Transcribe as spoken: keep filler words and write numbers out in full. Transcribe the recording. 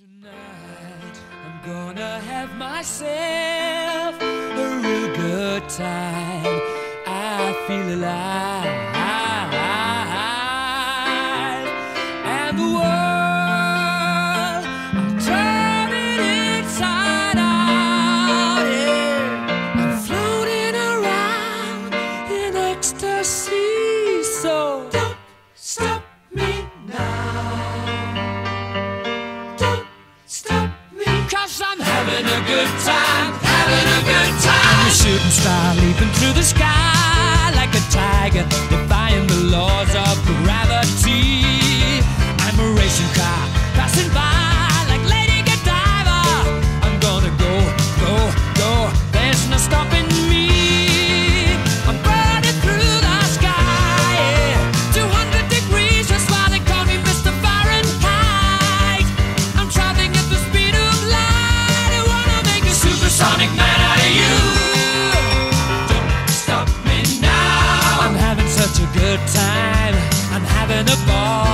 Tonight I'm gonna have myself a real good time. I feel alive, and the world I'm turning inside out. Yeah, I'm floating around in ecstasy. So don't stop me now. Cause I'm having a good time, having a good time. I'm a shooting star leaping through the sky like a tiger, defying the laws of gravity. I'm a racing car passing by like Lady Godiva. I'm gonna go, go, go, there's no stopping me. I'm burning through the sky, yeah. two hundred degrees, that's why they call me Mister Fahrenheit. I'm traveling at the speed of light. I wanna make a supersonic man out of you. Don't stop me now. I'm having such a good time, I'm having a ball.